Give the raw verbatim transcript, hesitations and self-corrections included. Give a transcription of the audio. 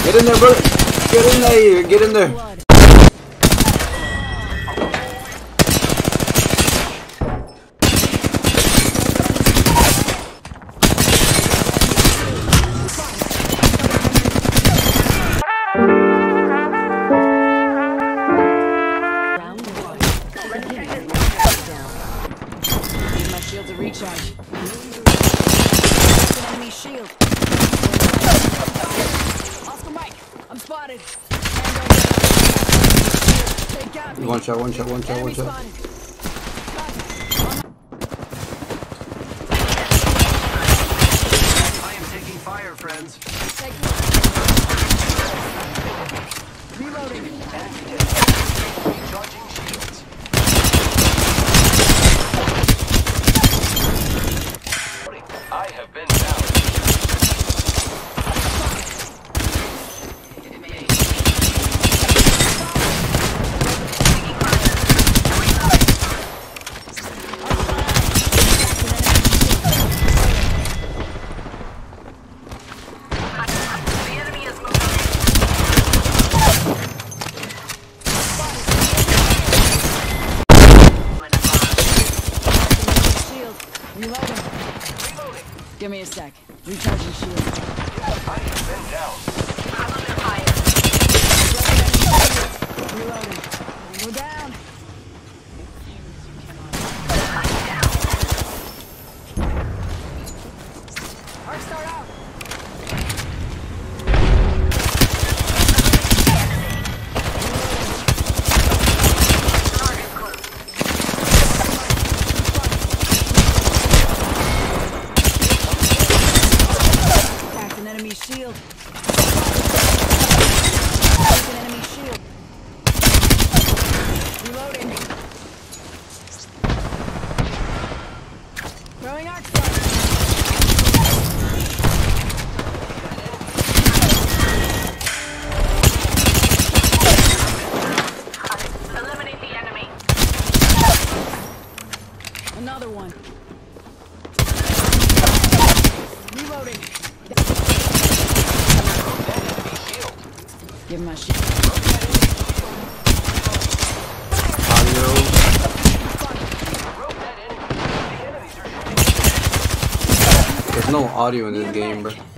Get in there, brother. Get in there. Get in there. Shields a recharge. Enemy shield. Oscar Mike, I'm spotted. One shot, one shot, one shot, one shot. I am taking fire, friends. Reloading. Recharging shields. I have been down. The enemy is moving. Shield. Reloading. Give me a sec. Recharging shield. I have been down. Reloading. We're down. Arc start out. Cracked an enemy shield. Cracked an enemy shield. Reloading. Throwing arc start. Eliminate the enemy. Another one. Reloading. Give him my shield. Audio. There's no audio in this game, bro.